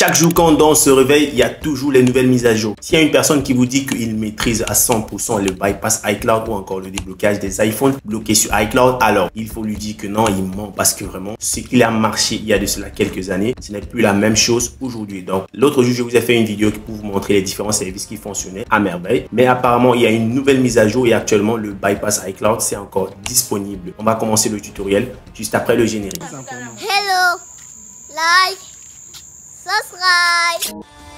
Chaque jour quand on se réveille, il y a toujours les nouvelles mises à jour. S'il y a une personne qui vous dit qu'il maîtrise à 100% le bypass iCloud ou encore le déblocage des iPhones bloqués sur iCloud, alors il faut lui dire que non, il ment parce que vraiment, ce qu'il a marché il y a de cela quelques années, ce n'est plus la même chose aujourd'hui. Donc l'autre jour, je vous ai fait une vidéo pour vous montrer les différents services qui fonctionnaient à merveille. Mais apparemment, il y a une nouvelle mise à jour et actuellement, le bypass iCloud, c'est encore disponible. On va commencer le tutoriel juste après le générique. Hello, like, subscribe.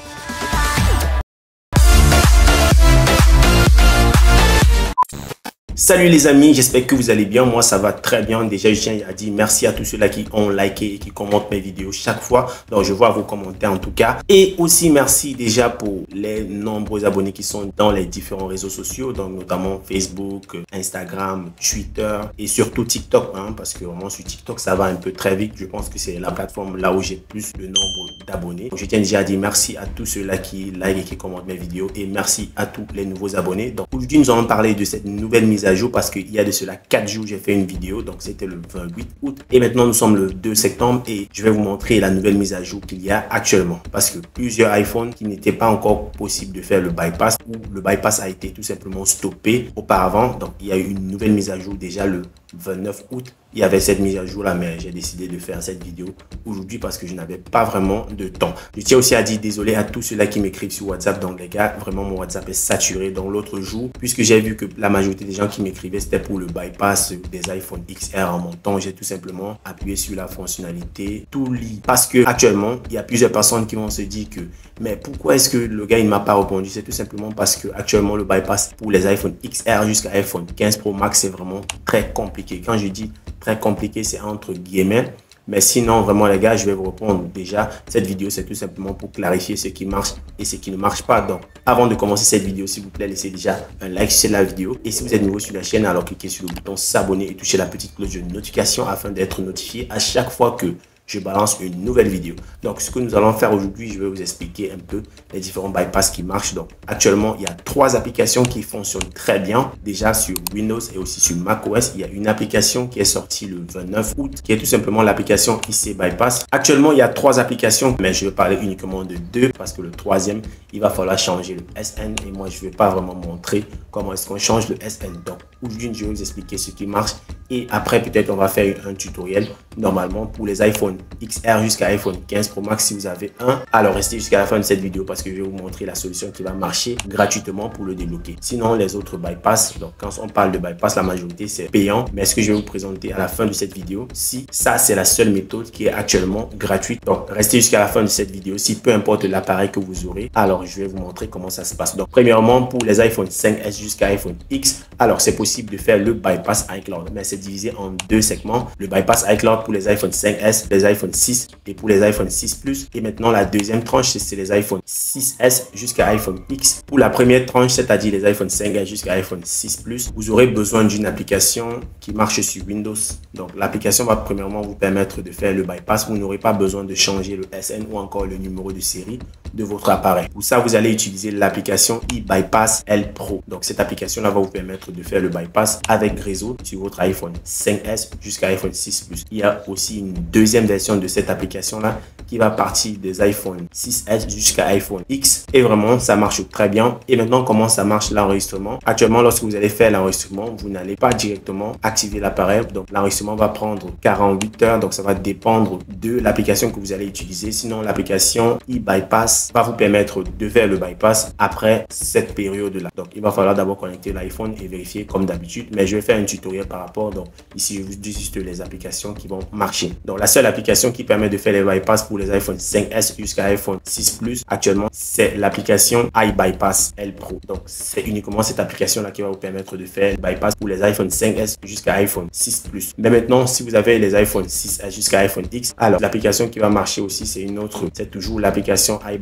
Salut les amis, j'espère que vous allez bien. Moi ça va très bien. Déjà je tiens à dire merci à tous ceux-là qui ont liké et qui commentent mes vidéos chaque fois. Donc je vois vos commentaires en tout cas. Et aussi merci déjà pour les nombreux abonnés qui sont dans les différents réseaux sociaux. Donc notamment Facebook, Instagram, Twitter et surtout TikTok. Parce que vraiment sur TikTok ça va un peu très vite. Je pense que c'est la plateforme là où j'ai plus de nombre d'abonnés. Je tiens déjà à dire merci à tous ceux-là qui like et qui commentent mes vidéos. Et merci à tous les nouveaux abonnés. Donc aujourd'hui nous allons parler de cette nouvelle mise à jour parce qu'il y a de cela 4 jours j'ai fait une vidéo, donc c'était le 28 août et maintenant nous sommes le 2 septembre et je vais vous montrer la nouvelle mise à jour qu'il y a actuellement parce que plusieurs iPhones qui n'étaient pas encore possible de faire le bypass ou le bypass a été tout simplement stoppé auparavant. Donc il y a eu une nouvelle mise à jour déjà le 29 août. Il y avait cette mise à jour là, mais j'ai décidé de faire cette vidéo aujourd'hui parce que je n'avais pas vraiment de temps. Je tiens aussi à dire désolé à tous ceux-là qui m'écrivent sur WhatsApp. Donc les gars, vraiment mon WhatsApp est saturé. Dans l'autre jour, puisque j'ai vu que la majorité des gens qui m'écrivaient c'était pour le bypass des iPhone XR en montant, j'ai tout simplement appuyé sur la fonctionnalité tout lit parce que actuellement il y a plusieurs personnes qui vont se dire que mais pourquoi est-ce que le gars il m'a pas répondu? C'est tout simplement parce que actuellement le bypass pour les iPhone XR jusqu'à iPhone 15 Pro Max c'est vraiment très compliqué. Quand je dis très compliqué, c'est entre guillemets. Mais sinon, vraiment, les gars, je vais vous répondre. Déjà, cette vidéo, c'est tout simplement pour clarifier ce qui marche et ce qui ne marche pas. Donc, avant de commencer cette vidéo, s'il vous plaît, laissez déjà un like sur la vidéo. Et si vous êtes nouveau sur la chaîne, alors cliquez sur le bouton s'abonner et touchez la petite cloche de notification afin d'être notifié à chaque fois que je balance une nouvelle vidéo. Donc, ce que nous allons faire aujourd'hui, je vais vous expliquer un peu les différents bypass qui marchent. Donc, actuellement, il y a 3 applications qui fonctionnent très bien. Déjà sur Windows et aussi sur macOS, il y a une application qui est sortie le 29 août, qui est tout simplement l'application IC Bypass. Actuellement, il y a 3 applications, mais je vais parler uniquement de 2 parce que le troisième, il va falloir changer le SN et moi, je ne vais pas vraiment montrer comment est-ce qu'on change le SN. Donc, aujourd'hui, je vais vous expliquer ce qui marche et après, peut-être, on va faire un tutoriel normalement pour les iPhone XR jusqu'à iPhone 15 Pro Max si vous avez un. Alors restez jusqu'à la fin de cette vidéo parce que je vais vous montrer la solution qui va marcher gratuitement pour le débloquer. Sinon les autres bypass, donc quand on parle de bypass, la majorité c'est payant, mais ce que je vais vous présenter à la fin de cette vidéo, si ça c'est la seule méthode qui est actuellement gratuite. Donc restez jusqu'à la fin de cette vidéo si peu importe l'appareil que vous aurez. Alors je vais vous montrer comment ça se passe. Donc premièrement pour les iPhone 5S jusqu'à iPhone X, alors c'est possible de faire le bypass iCloud, mais c'est divisé en 2 segments. Le bypass iCloud pour les iPhone 5S, les iPhone 6 et pour les iPhone 6 Plus. Et maintenant la deuxième tranche c'est les iPhone 6S jusqu'à iPhone X. Pour la première tranche, c'est-à-dire les iPhone 5S jusqu'à iPhone 6 Plus, vous aurez besoin d'une application qui marche sur Windows. Donc l'application va premièrement vous permettre de faire le bypass. Vous n'aurez pas besoin de changer le SN ou encore le numéro de série de votre appareil. Pour ça, vous allez utiliser l'application iBypass L Pro. Donc cette application là va vous permettre de faire le bypass avec réseau sur votre iPhone 5S jusqu'à iPhone 6 Plus. Il y a aussi une deuxième version de cette application là qui va partir des iPhone 6S jusqu'à iPhone X et vraiment ça marche très bien. Et maintenant comment ça marche l'enregistrement? Actuellement lorsque vous allez faire l'enregistrement, vous n'allez pas directement activer l'appareil, donc l'enregistrement va prendre 48 heures, donc ça va dépendre de l'application que vous allez utiliser. Sinon l'application iBypass va vous permettre de faire le bypass après cette période là. Donc il va falloir d'abord connecter l'iPhone et vérifier comme d'habitude, mais je vais faire un tutoriel par rapport. Donc ici je vous dis juste les applications qui vont marcher. Donc la seule application qui permet de faire les bypass pour les iPhone 5S jusqu'à iPhone 6 Plus actuellement c'est l'application iBypass L Pro. Donc c'est uniquement cette application là qui va vous permettre de faire le bypass pour les iPhone 5S jusqu'à iPhone 6 Plus. Mais maintenant si vous avez les iPhone 6S jusqu'à iPhone X, alors l'application qui va marcher aussi c'est une autre, c'est toujours l'application iBypass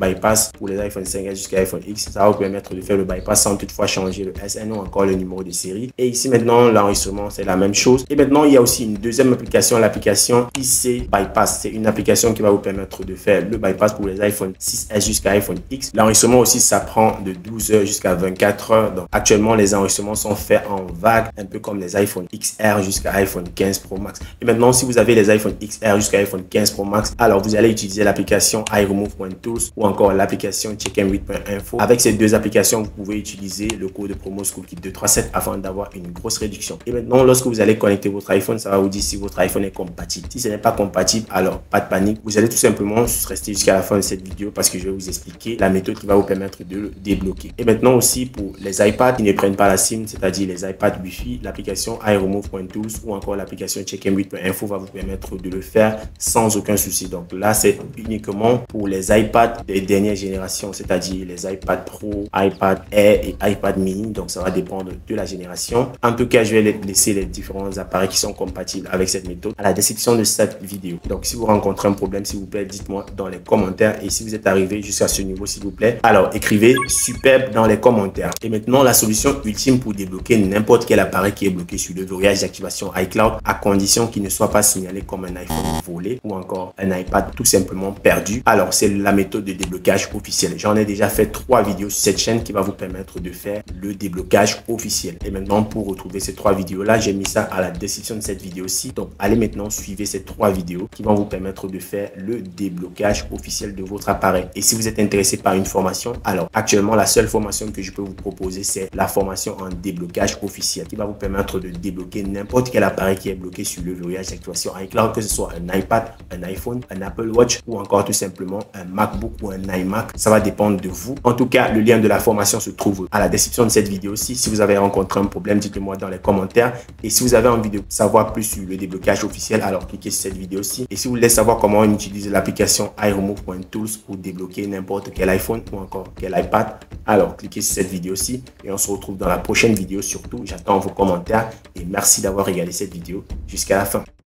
bypass pour les iPhone 5S jusqu'à iPhone X. Ça va vous permettre de faire le bypass sans toutefois changer le SN ou encore le numéro de série. Et ici maintenant, l'enregistrement, c'est la même chose. Et maintenant, il y a aussi une deuxième application, l'application IC Bypass. C'est une application qui va vous permettre de faire le bypass pour les iPhone 6S jusqu'à iPhone X. L'enregistrement aussi, ça prend de 12 heures jusqu'à 24 heures. Donc actuellement, les enregistrements sont faits en vague, un peu comme les iPhone XR jusqu'à iPhone 15 Pro Max. Et maintenant, si vous avez les iPhone XR jusqu'à iPhone 15 Pro Max, alors vous allez utiliser l'application iRemove.tools ou encore l'application Checkn8.info. Avec ces deux applications, vous pouvez utiliser le code de promo SchoolKit237 afin d'avoir une grosse réduction. Et maintenant, lorsque vous allez connecter votre iPhone, ça va vous dire si votre iPhone est compatible. Si ce n'est pas compatible, alors pas de panique. Vous allez tout simplement rester jusqu'à la fin de cette vidéo parce que je vais vous expliquer la méthode qui va vous permettre de le débloquer. Et maintenant aussi pour les iPads qui ne prennent pas la SIM, c'est-à-dire les iPads Wi-Fi, l'application iRemove.tools ou encore l'application Checkn8.info va vous permettre de le faire sans aucun souci. Donc là, c'est uniquement pour les iPads des dernières générations, c'est-à-dire les iPad Pro, iPad Air et iPad Mini. Donc ça va dépendre de la génération. En tout cas, je vais laisser les différents appareils qui sont compatibles avec cette méthode à la description de cette vidéo. Donc si vous rencontrez un problème, s'il vous plaît, dites-moi dans les commentaires. Et si vous êtes arrivé jusqu'à ce niveau, s'il vous plaît, alors écrivez superbe dans les commentaires. Et maintenant, la solution ultime pour débloquer n'importe quel appareil qui est bloqué sur le verrouillage d'activation iCloud, à condition qu'il ne soit pas signalé comme un iPhone volé ou encore un iPad tout simplement perdu. Alors c'est la méthode de déblocage officiel. J'en ai déjà fait 3 vidéos sur cette chaîne qui va vous permettre de faire le déblocage officiel. Et maintenant, pour retrouver ces 3 vidéos là, j'ai mis ça à la description de cette vidéo-ci. Donc allez maintenant suivre ces 3 vidéos qui vont vous permettre de faire le déblocage officiel de votre appareil. Et si vous êtes intéressé par une formation, alors actuellement la seule formation que je peux vous proposer, c'est la formation en déblocage officiel qui va vous permettre de débloquer n'importe quel appareil qui est bloqué sur le verrouillage d'activation iCloud, que ce soit un iPad, un iPhone, un Apple Watch ou encore tout simplement un MacBook ou un iMac. Ça va dépendre de vous. En tout cas, le lien de la formation se trouve à la description de cette vidéo-ci. Si vous avez rencontré un problème, dites-le moi dans les commentaires. Et si vous avez envie de savoir plus sur le déblocage officiel, alors cliquez sur cette vidéo-ci. Et si vous voulez savoir comment on utilise l'application iRemove.tools pour débloquer n'importe quel iPhone ou encore quel iPad, alors cliquez sur cette vidéo-ci et on se retrouve dans la prochaine vidéo. Surtout, j'attends vos commentaires et merci d'avoir regardé cette vidéo jusqu'à la fin.